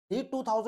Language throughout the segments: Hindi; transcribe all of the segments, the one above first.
नीट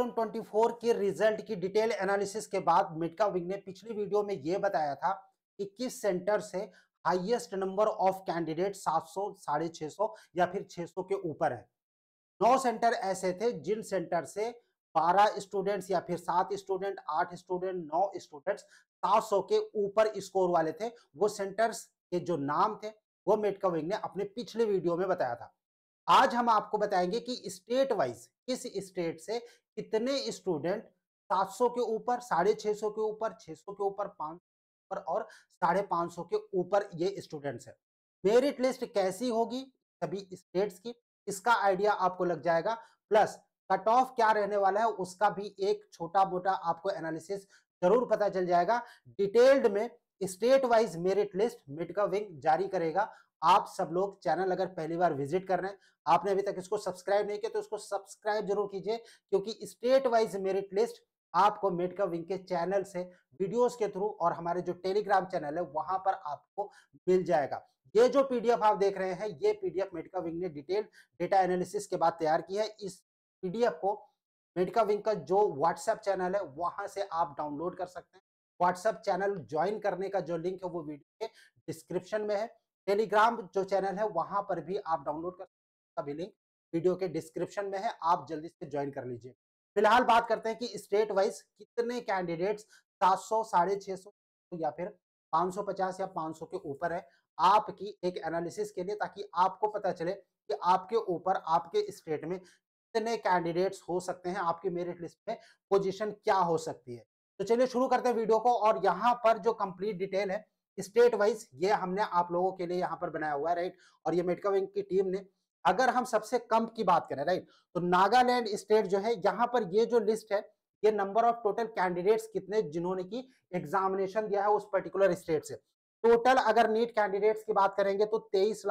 2024 के रिजल्ट की डिटेल एनालिसिस के बाद मेडका विंग ने पिछली वीडियो में यह बताया था कि किस सेंटर से हाईएस्ट नंबर ऑफ कैंडिडेट 700, 650 या फिर 600 के ऊपर है। 9 सेंटर ऐसे थे जिन सेंटर से 12 स्टूडेंट्स या फिर 7 स्टूडेंट, 8 स्टूडेंट, 9 स्टूडेंट्स 700 के ऊपर स्कोर वाले थे। वो सेंटर्स के जो नाम थे वो मेडका विंग ने अपने पिछले वीडियो में बताया था। आज हम आपको बताएंगे कि स्टेट वाइज किस स्टेट से कितने स्टूडेंट 700 के ऊपर, 650 के ऊपर, 600 के ऊपर, 500 के ऊपर और 550 के ऊपर ये स्टूडेंट्स है। मेरिट लिस्ट कैसी होगी सभी स्टेट्स की, इसका आइडिया आपको लग जाएगा। प्लस कट ऑफ क्या रहने वाला है उसका भी एक छोटा मोटा आपको एनालिसिस जरूर पता चल जाएगा। डिटेल्ड में state wise merit list Medica Wing जारी करेगा। आप सब लोग चैनल अगर पहली बार विजिट कर रहे हैं, आपने अभी तक इसको सब्सक्राइब नहीं किया तो इसको सब्सक्राइब जरूर कीजिए, क्योंकि स्टेट वाइज मेरिट लिस्ट आपको मेडका विंग के चैनल से वीडियोस के थ्रू और हमारे जो टेलीग्राम चैनल है वहां पर आपको मिल जाएगा। ये जो पीडीएफ आप देख रहे हैं, ये पीडीएफ मेडका विंग ने डिटेल डेटा एनालिसिस के बाद तैयार की है। इस पीडीएफ को मेडका विंग का जो व्हाट्सएप चैनल है वहां से आप डाउनलोड कर सकते हैं। व्हाट्सएप चैनल ज्वाइन करने का जो लिंक है वो वीडियो के डिस्क्रिप्शन में है। टेलीग्राम जो चैनल है वहां पर भी आप डाउनलोड कर सकते हैं, भी लिंक वीडियो के डिस्क्रिप्शन में है, आप जल्दी से ज्वाइन कर लीजिए। फिलहाल बात करते हैं कि स्टेट वाइज कितने कैंडिडेट्स 700, 650 या फिर 550 या 500 के ऊपर है, आपकी एक एनालिसिस के लिए, ताकि आपको पता चले कि आपके ऊपर आपके स्टेट में कितने कैंडिडेट्स हो सकते हैं, आपकी मेरिट लिस्ट में पोजीशन क्या हो सकती है। तो चलिए शुरू करते हैं वीडियो को। और यहाँ पर जो कंप्लीट डिटेल है स्टेट वाइज ये हमने आप लोगों के लिए यहाँ पर बनाया हुआ है, राइट। और ये मेडका विंग की टीम ने, अगर हम सबसे कम की बात करें, राइट, तो नागालैंड स्टेट जो है यहाँ पर ये जो लिस्ट है, ये नंबर ऑफ टोटल कैंडिडेट्स कितने जिन्होंने की एग्जामिनेशन दिया है उस पर्टिकुलर स्टेट से। टोटल अगर नीट कैंडिडेट्स की बात करेंगे तो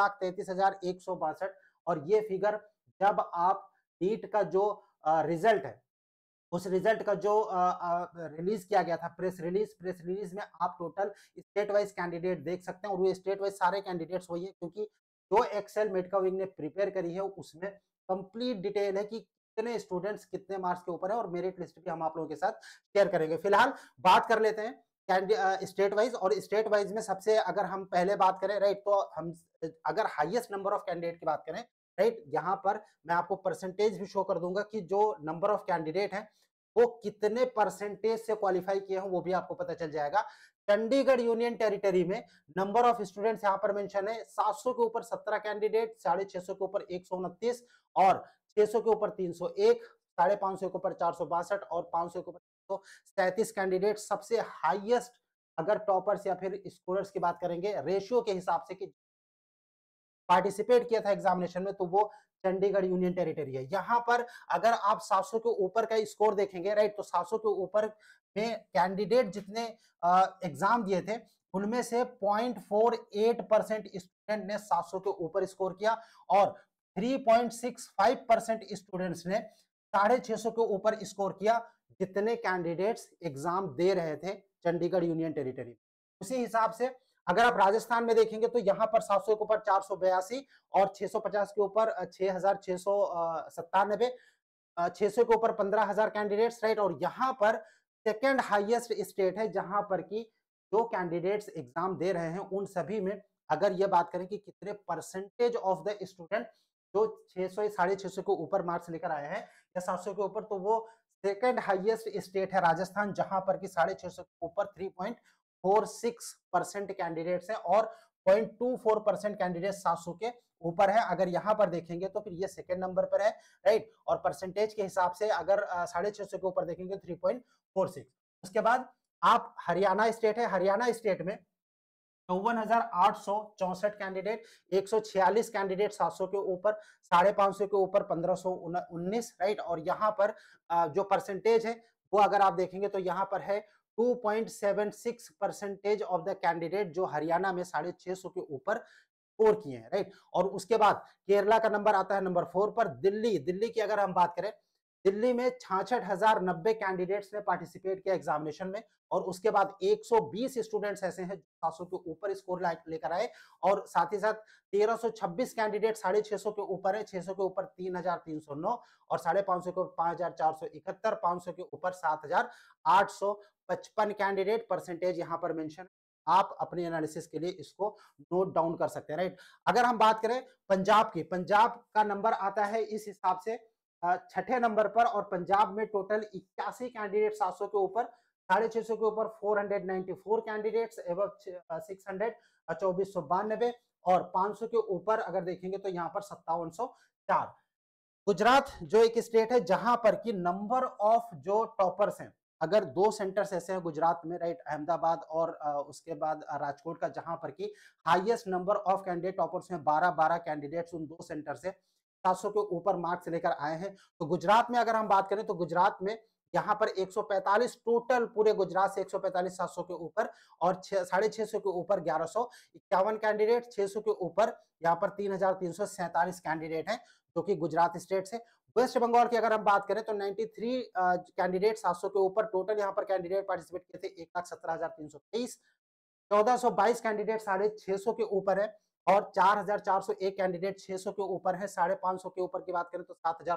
23,33,162। और ये फिगर जब आप नीट का जो रिजल्ट है उस रिजल्ट का जो रिलीज किया गया था, प्रेस रिलीज में आप टोटल स्टेट वाइज कैंडिडेट देख सकते हैं। और वो स्टेट वाइज सारे कैंडिडेट्स वही है, क्योंकि जो एक्सेल मेडका विंग ने प्रिपेयर करी है उसमें कंप्लीट डिटेल है कि कितने स्टूडेंट्स कितने मार्क्स के ऊपर है, और मेरिट लिस्ट भी हम आप लोगों के साथ शेयर करेंगे। फिलहाल बात कर लेते हैं स्टेट वाइज। और स्टेट वाइज में सबसे अगर हम पहले बात करें, राइट, तो हम अगर हाईएस्ट नंबर ऑफ कैंडिडेट की बात करें, राइट, यहाँ पर मैं आपको परसेंटेज भी शो कर दूंगा कि जो नंबर ऑफ कैंडिडेट है वो कितने परसेंटेज से क्वालिफाई किए हैं, वो भी आपको पता चल जाएगा। चंडीगढ़ यूनियन टेरिटरी में नंबर ऑफ स्टूडेंट्स यहां पर मेंशन है 700 के ऊपर 17 कैंडिडेट, 650 के ऊपर 129 और 600 के ऊपर 301, 550 के ऊपर 462 और 500 के ऊपर 337 कैंडिडेट। सबसे हाईएस्ट अगर टॉपर्स या फिर स्कोरर्स की बात करेंगे रेशियो के हिसाब से कि पार्टिसिपेट किया था एग्जामिनेशन में, तो वो चंडीगढ़ यूनियन टेरिटरी है। यहां पर अगर आप 700 के ऊपर का स्कोर देखेंगे, राइट, तो 700 के ऊपर में कैंडिडेट जितने एग्जाम दिए थे उनमें से 0.48% स्टूडेंट ने 700 के ऊपर स्कोर किया और 3.65% स्टूडेंट्स ने 650 के ऊपर स्कोर किया, जितने कैंडिडेट्स एग्जाम दे रहे थे चंडीगढ़ यूनियन टेरिटरी। उसी हिसाब से अगर आप राजस्थान में देखेंगे तो यहां पर 700 के ऊपर 482 और 650 के ऊपर 6,697, 600 के ऊपर 15,000 कैंडिडेट्स, राइट। और यहां पर सेकेंड हाईएस्ट स्टेट है जहां पर की जो कैंडिडेट्स एग्जाम दे रहे हैं उन सभी में अगर ये बात करें कि कितने परसेंटेज ऑफ द स्टूडेंट जो 600 650 के ऊपर मार्क्स लेकर आए हैं या 700 के ऊपर, तो वो सेकेंड हाईएस्ट स्टेट है राजस्थान, जहां पर की 650 के ऊपर 3.46% कैंडिडेट्स हैं और 0.24% कैंडिडेट 700 के ऊपर है। अगर यहां पर देखेंगे तो फिर ये सेकंड नंबर पर है, राइट। और परसेंटेज के हिसाब से अगर 650 के ऊपर देखेंगे 3.46। उसके बाद आप हरियाणा स्टेट है, हरियाणा स्टेट में 54,864 कैंडिडेट, 146 कैंडिडेट 700 के ऊपर, 550 के ऊपर 1519, राइट। और यहाँ पर जो परसेंटेज है वो अगर आप देखेंगे तो यहाँ पर है 2.76% ऑफ द कैंडिडेट जो हरियाणा में 650 के ऊपर स्कोर किए हैं, राइट। और उसके बाद केरला का नंबर आता है नंबर 4 पर। दिल्ली की अगर हम बात करें दिल्ली में 66,090 कैंडिडेट्स ने पार्टिसिपेट किया एग्जामिनेशन में, और उसके बाद 120 स्टूडेंट्स ऐसे हैं जो 700 के ऊपर स्कोर लेकर आए, और साथ ही साथ 1326 कैंडिडेट 650 के ऊपर है, 600 के ऊपर 3,309, और 550 के ऊपर 5,471, 500 के ऊपर 7,855 कैंडिडेट। परसेंटेज यहाँ पर मेंशन, आप अपने एनालिसिस के लिए इसको नोट डाउन कर सकते हैं, राइट। अगर हम बात करें पंजाब की, पंजाब का नंबर आता है इस हिसाब से छठे नंबर पर, और पंजाब में टोटल 81 कैंडिडेट 700 के ऊपर, 650 के ऊपर 494 कैंडिडेट्स एवं 600 2492, और 500 के ऊपर अगर देखेंगे तो यहाँ पर 5704। गुजरात जो एक स्टेट है जहां पर कि नंबर ऑफ जो टॉपर्स हैं, अगर दो सेंटर्स ऐसे हैं गुजरात में, राइट, अहमदाबाद और उसके बाद राजकोट का, जहां पर कि highest number of candidate toppers हैं, 12-12 कैंडिडेट्स उन दो सेंटर से 700 के ऊपर मार्क्स लेकर आए हैं। तो गुजरात में अगर हम बात करें तो गुजरात में यहाँ पर 145 टोटल, पूरे गुजरात से 145 700 के ऊपर, और 650 के ऊपर 1151 कैंडिडेट, 600 के ऊपर यहाँ पर 3,347 कैंडिडेट हैं जो कि गुजरात स्टेट से। वेस्ट बंगाल की अगर हम बात करें तो 93 कैंडिडेट 700 के ऊपर, टोटल यहाँ पर कैंडिडेट पार्टिसिपेट किए थे 1,17,323, 1422 कैंडिडेट 650 के ऊपर है, और 4,401 कैंडिडेट 600 के ऊपर है। 550 के ऊपर की बात करें तो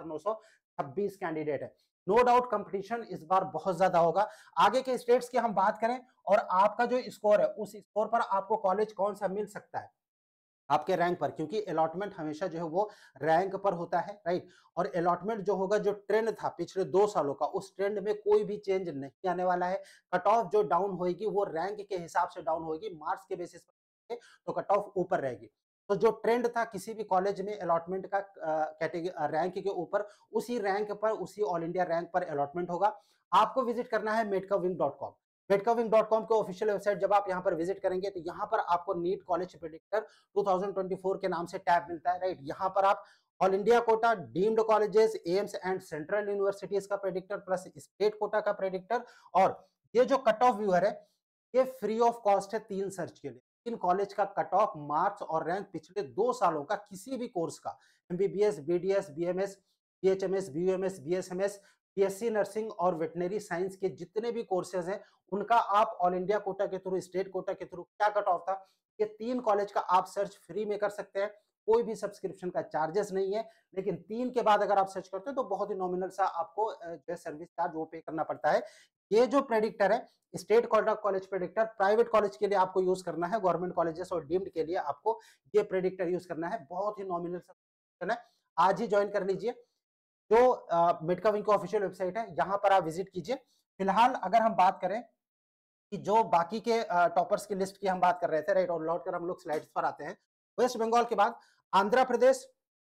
7,926 कैंडिडेट है। नो डाउट कंपटीशन इस बार बहुत ज्यादा होगा। आगे के स्टेट्स की हम बात करें और आपका जो स्कोर है उस स्कोर पर आपको कॉलेज कौन सा मिल सकता है आपके रैंक पर, क्योंकि अलॉटमेंट हमेशा जो है वो रैंक पर होता है, राइट। और अलॉटमेंट जो होगा, जो ट्रेंड था पिछले 2 सालों का, उस ट्रेंड में कोई भी चेंज नहीं आने वाला है। कट ऑफ जो डाउन होगी वो रैंक के हिसाब से डाउन होगी, मार्क्स के बेसिस पर तो कट ऑफ ऊपर रहेगी। तो जो ट्रेंड था किसी भी कॉलेज में अलॉटमेंट का कैटेगरी रैंक के ऊपर, उसी रैंक पर, उसी ऑल इंडिया रैंक पर अलॉटमेंट होगा। आपको विजिट करना है medcaving.com। medcaving.com के ऑफिशियल वेबसाइट जब आप यहाँ पर विजिट करेंगे तो यहाँ पर आपको नीट कॉलेज प्रेडिक्टर 2024 के नाम से टैब मिलता है, राइट। यहाँ पर आप all India quota, deemed colleges, AIIMS and central universities का प्रेडिक्टर प्लस स्टेट कोटा का प्रेडिक्टर, और ये जो कट ऑफ व्यूअर है ये फ्री ऑफ कॉस्ट है 3 सर्च के लिए। इन कॉलेज का कट ऑफ मार्क्स और रैंक पिछले 2 सालों का किसी भी कोर्स का, MBBS, BDS, BMS, BHMS, BUMS, BSMS, BSc nursing और वेटनरी साइंस के जितने भी कोर्सेज हैं उनका आप ऑल इंडिया कोटा के थ्रू, स्टेट कोटा के थ्रू क्या कट ऑफ था, ये 3 कॉलेज का आप सर्च फ्री में कर सकते हैं। कोई भी सब्सक्रिप्शन का चार्जेस नहीं है, लेकिन 3 के बाद अगर आप सर्च करते हैं तो बहुत ही नॉमिनल सा आपको जो सर्विस चार्ज वो पे करना पड़ता है। ये जो प्रेडिक्टर है state quota college predictor, private college के लिए आपको यूज करना है, गवर्नमेंट कॉलेजेस और डीम्ड के लिए आपको ये प्रेडिक्टर यूज करना है। बहुत ही नॉमिनल सा है, आज ही ज्वाइन कर लीजिए। जो मिडकविंग की ऑफिशियल वेबसाइट है यहाँ पर आप विजिट कीजिए। फिलहाल अगर हम बात करें कि जो बाकी के टॉपर्स की लिस्ट की हम बात कर रहे थे, राइट, और लौट कर हम लोग स्लाइड्स पर आते हैं। वेस्ट बंगाल के बाद आंध्र प्रदेश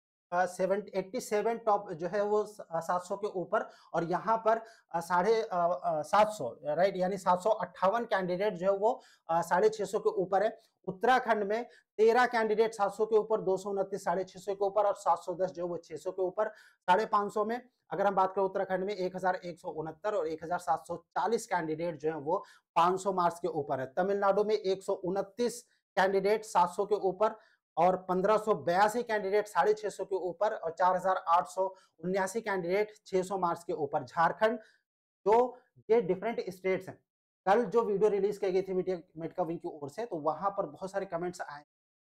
87 टॉप जो है वो 700 के ऊपर, और यहाँ पर 750, राइट, यानी 758 कैंडिडेट जो है वो 650 के ऊपर है। उत्तराखंड में 13 कैंडिडेट 700 के ऊपर, 229 650 के ऊपर, और 710 जो है वो 600 के ऊपर। 550 में अगर हम बात करें उत्तराखंड में 1169 और 1740 कैंडिडेट जो है वो 500 मार्क्स के ऊपर है। तमिलनाडु में 129 कैंडिडेट 700 के ऊपर, और 1582 कैंडिडेट 650 के ऊपर, और 4879 कैंडिडेट 600 मार्क्स के ऊपर। झारखंड, जो ये डिफरेंट स्टेट्स हैं, कल जो वीडियो रिलीज की गई थी मेडका विंग की ओर से, तो वहां पर बहुत सारे कमेंट्स आए,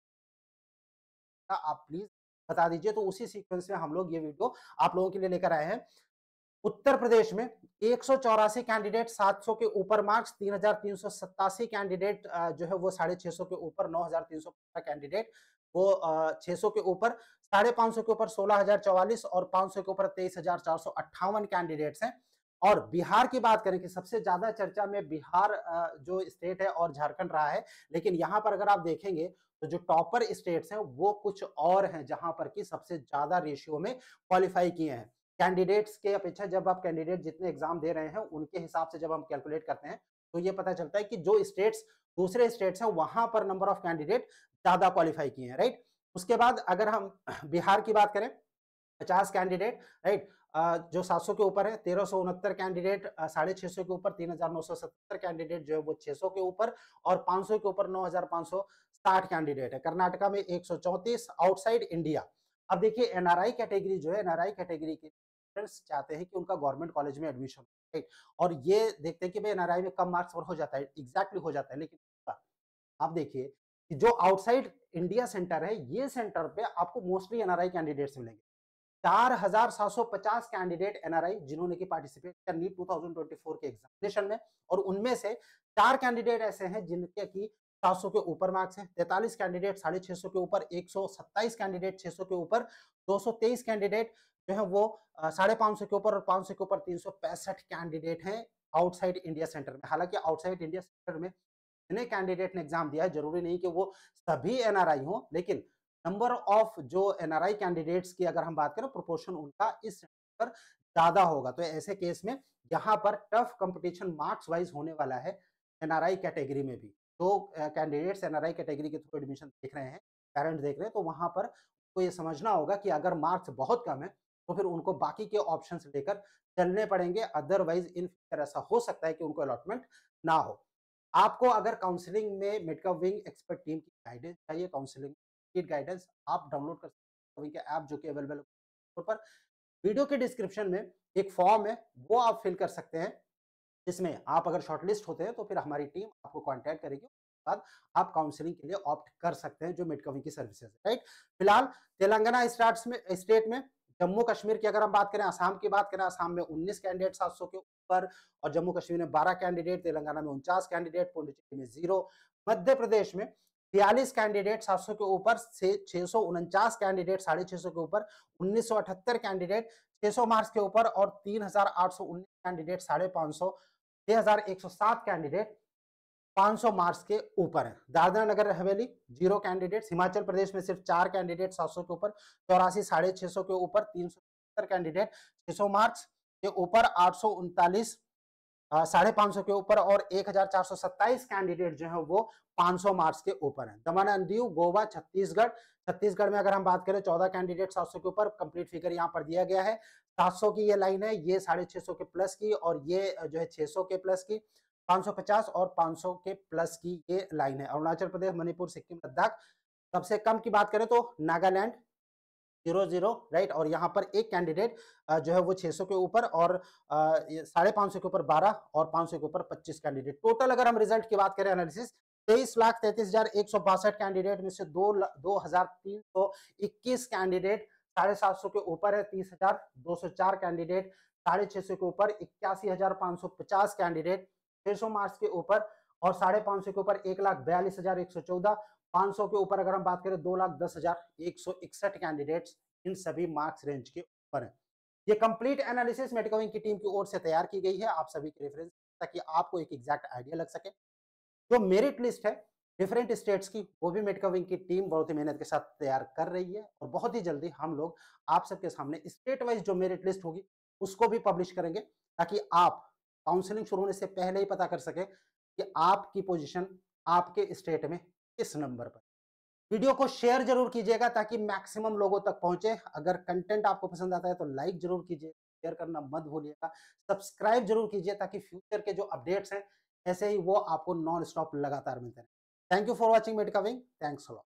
आप प्लीज बता दीजिए। तो उसी सीक्वेंस में हम लोग ये वीडियो आप लोगों के लिए लेकर आए हैं। उत्तर प्रदेश में 184 कैंडिडेट 700 के ऊपर मार्क्स, 3,387 कैंडिडेट जो है वो 650 के ऊपर, 9,315 कैंडिडेट वो 600 के ऊपर, 550 के ऊपर 16,044, और 500 के ऊपर 23,458 कैंडिडेट्स हैं। और बिहार की बात करें कि सबसे ज्यादा चर्चा में बिहार जो स्टेट है और झारखंड रहा है, लेकिन यहाँ पर अगर आप देखेंगे तो जो टॉपर स्टेट्स हैं वो कुछ और हैं जहां पर कि सबसे ज्यादा रेशियो में क्वालिफाई किए हैं। कैंडिडेट्स के अपेक्षा जब आप कैंडिडेट जितने एग्जाम दे रहे हैं उनके हिसाब से जब हम कैलकुलेट करते हैं तो ये पता चलता है कि जो स्टेट्स दूसरे स्टेट्स हैं वहां पर नंबर ऑफ कैंडिडेट ज्यादा क्वालिफाई किए हैं, राइट। उसके बाद अगर हम बिहार की बात करें 50 कैंडिडेट, राइट, जो 700 के ऊपर है, 1369 कैंडिडेट 650 के ऊपर, 3977 कैंडिडेट जो है वो 600 के ऊपर, और 500 के ऊपर 9560 कैंडिडेट है। कर्नाटका में 134 आउटसाइड इंडिया। अब देखिए एनआरआई कैटेगरी जो है, एनआरआई कैटेगरी की स्टूडेंट्स चाहते हैं कि उनका गवर्नमेंट कॉलेज में एडमिशन, राइट? और ये देखते हैं कि भाई एनआरआई में कम मार्क्स पर हो जाता है, एग्जैक्टली हो जाता है, लेकिन आप देखिए कि जो आउटसाइड इंडिया सेंटर है, ये सेंटर पे आपको मोस्टली एनआरआई कैंडिडेट्स मिलेंगे। 4,750 कैंडिडेट एनआरआई जिन्होंने की पार्टिसिपेट किया नीट 2024 के एग्जामिनेशन में, और उनमें से 4 कैंडिडेट ऐसे हैं जिनके की 700 के ऊपर मार्क्स हैं, 43 कैंडिडेट 650 के ऊपर, 127 कैंडिडेट 600 के ऊपर, 223 कैंडिडेट जो है वो 550 के ऊपर, और 500 के ऊपर 365 कैंडिडेट हैं आउटसाइड इंडिया सेंटर में। हालांकि आउटसाइड इंडिया सेंटर में जितने कैंडिडेट ने एग्जाम दिया है, जरूरी नहीं कि वो सभी एनआरआई हो, लेकिन नंबर ऑफ जो एनआरआई कैंडिडेट्स की अगर हम बात करें, प्रोपोर्शन उनका इस सेंटर पर ज्यादा होगा। तो ऐसे केस में यहाँ पर टफ कंपटीशन मार्क्स वाइज होने वाला है एनआरआई कैटेगरी में भी। तो कैंडिडेट्स एनआरआई कैटेगरी के थ्रू एडमिशन देख रहे हैं, पेरेंट्स देख रहे हैं, तो वहां पर को ये समझना होगा कि अगर मार्क्स बहुत कम है तो फिर उनको बाकी के ऑप्शंस लेकर चलने पड़ेंगे, अदरवाइज इन फ्यूचर ऐसा हो सकता है कि उनको अलॉटमेंट ना हो। आपको अगर काउंसलिंग में मेडिका विंग एक्सपर्ट टीम की गाइडेंस चाहिए, काउंसलिंग की गाइडेंस आप डाउनलोड कर सकते हैं के ऐप जो कि अवेलेबल है पर। वीडियो के डिस्क्रिप्शन में एक फॉर्म है, वो आप फिल कर सकते हैं, जिसमें आप अगर शॉर्टलिस्ट होते हैं तो फिर हमारी टीम आपको कांटेक्ट करेगी, उसके बाद आप काउंसलिंग के लिए ऑप्ट कर सकते हैं जो मेडिका विंग की सर्विसेज है, राइट? फिलहाल तेलंगाना स्टेट में, जम्मू कश्मीर की अगर हम बात करें, आसाम की बात करें, आसाम में 19 कैंडिडेट 700 के ऊपर, और जम्मू कश्मीर में 12 कैंडिडेट, तेलंगाना में 49 कैंडिडेट, पुडुचेरी में 0, मध्य प्रदेश में 42 कैंडिडेट 700 के ऊपर, 649 कैंडिडेट 650 के ऊपर, 1978 कैंडिडेट 600 मार्क्स के ऊपर, और 3819 कैंडिडेट 550, 6107 कैंडिडेट 500 मार्क्स के ऊपर है। दादरा नगर हवेली 0 कैंडिडेट्स, हिमाचल प्रदेश में सिर्फ 4 कैंडिडेट 700 के ऊपर, 84 650 के ऊपर, 370 कैंडिडेट 600 मार्क्स के ऊपर, 839 550 के ऊपर, और 1427 कैंडिडेट जो है वो 500 मार्क्स के ऊपर है। दमन एंड दीव, गोवा, छत्तीसगढ़ में अगर हम बात करें 14 कैंडिडेट 700 के ऊपर, कंप्लीट फिगर यहाँ पर दिया गया है। 700 की ये लाइन है, ये 650 के प्लस की, और ये जो है 600 के प्लस की, 550 और 500 के प्लस की ये लाइन है। अरुणाचल प्रदेश, मणिपुर, सिक्किम, लद्दाख। सबसे कम की बात करें तो नागालैंड 0 राइट, और यहाँ पर एक कैंडिडेट जो है वो 600 के ऊपर, और 550 के ऊपर 12, और 500 के ऊपर 25 कैंडिडेट। टोटल अगर हम रिजल्ट की बात करें, एनालिसिस 23,33,162 कैंडिडेट में से 2,0321 कैंडिडेट 750 के ऊपर है, 30,204 कैंडिडेट 650 के ऊपर, 81,550 कैंडिडेट 600 मार्क्स के ऊपर, और 550 के ऊपर 1,42,114, 500 के ऊपर अगर हम बात करें 2,10,161 कैंडिडेट्स इन सभी मार्क्स रेंज के ऊपर है। ये कंप्लीट एनालिसिस मेडिका विंग की टीम की ओर से तैयार की गई है आप सभी के रेफरेंस, ताकि आपको एक एग्जैक्ट आइडिया लग सके। जो मेरिट लिस्ट है डिफरेंट स्टेट्स की, वो भी मेडिका विंग की टीम बहुत ही मेहनत के साथ तैयार कर रही है, और बहुत ही जल्दी हम लोग आप सबके सामने स्टेट वाइज जो मेरिट लिस्ट होगी उसको भी पब्लिश करेंगे, ताकि आप काउंसलिंग शुरू होने से पहले ही पता कर सके कि आपकी पोजीशन आपके स्टेट में किस नंबर पर। वीडियो को शेयर जरूर कीजिएगा ताकि मैक्सिमम लोगों तक पहुंचे। अगर कंटेंट आपको पसंद आता है तो लाइक जरूर कीजिए, शेयर करना मत भूलिएगा, सब्सक्राइब जरूर कीजिए ताकि फ्यूचर के जो अपडेट्स हैं ऐसे ही वो आपको नॉन स्टॉप लगातार मिलते रहे। Thank you for watching Medica Wing, thanks a lot.